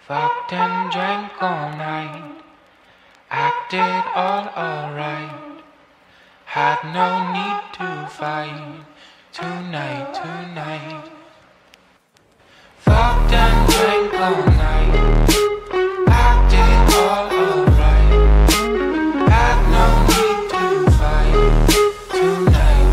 Fucked and drank all night, acted all alright. Had no need to fight tonight. Fucked and drank all night, acted all alright. Had no need to fight tonight.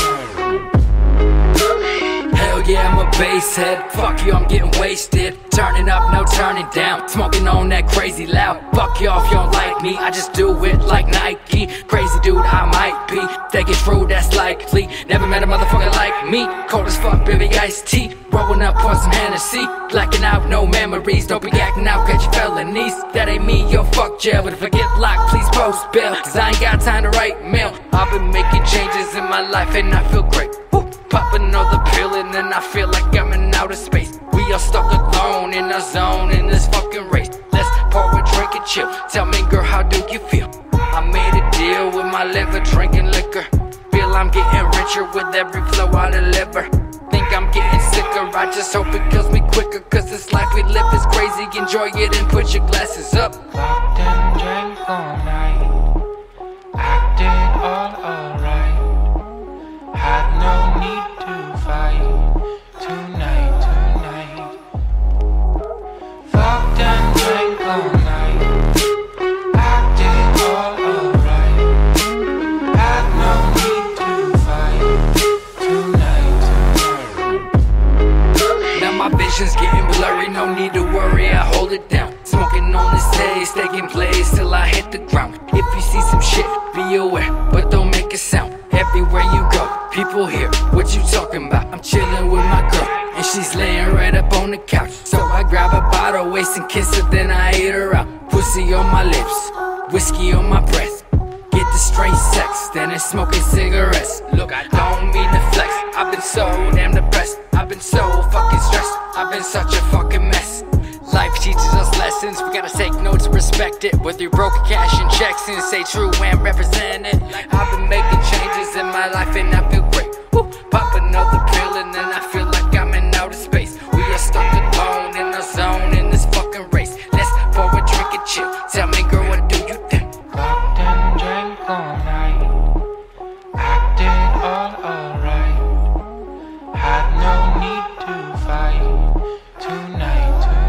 Hell yeah, I'm a basshead. Fuck you, I'm getting wasted. Turning up, no turning down. Smoking on that crazy loud. Fuck y'all if you don't like me, I just do it like Nike. Crazy dude I might be, thinking true, that's likely. Never met a motherfucker like me. Cold as fuck, baby, iced tea. Rolling up on some Hennessy, blacking out, no memories. Don't be acting out, catch your felonies. That ain't me, yo, fuck jail. But if I get locked, please post bail, cause I ain't got time to write mail. I've been making changes in my life and I feel great. Woo. Pop another pill and then I feel like I'm in outer space. We all stuck alone in our zone in this fucking race. Let's pour a drink and chill. Tell me, girl, how do you feel? I made a deal with my liver, drinking liquor. Feel I'm getting richer with every flow I deliver. Think I'm getting sicker, I just hope it kills me quicker. Cause this life we live is crazy, enjoy it and put your glasses up. Fucked and drank all night, acted all alright. Had no need to fight tonight. Fucked and drank all night, acted all alright. Had no need to fight tonight. Now my vision's getting blurry, no need to worry, I hold it down. Smoking on this haze, taking plays till I hit the ground. If you see some shit, be aware, but don't make a sound. Everywhere you go, people hear what you talking about. I'm chilling with my girl, and she's laying right up on the couch. So I grab a bottle, waist and kiss her, then I eat her out. Pussy on my lips, whiskey on my breath. Get the straight sex, then it's smoking cigarettes. Look, I don't mean to flex, I've been so damn depressed. I've been so fucking stressed, I've been such a fucking mess. Life teaches us lessons, we gotta take notes and respect it. Whether you're broke, cash and checks, and stay true and represent it. I've been making changes in my life and I feel great. Woo. Pop another pill and then I feel like I'm in outer space. We are stuck alone in our zone in this fucking race. Let's pour a drink and chill. Tell me, girl, what do you think? Fucked and drank all night, acted all alright. Had no need to fight tonight.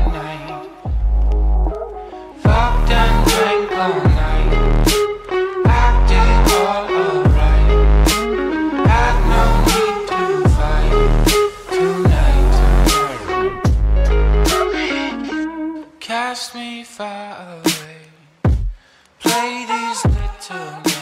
Fucked and drank all night, acted all alright. Had no need to fight tonight. Cast me far away, play these little games.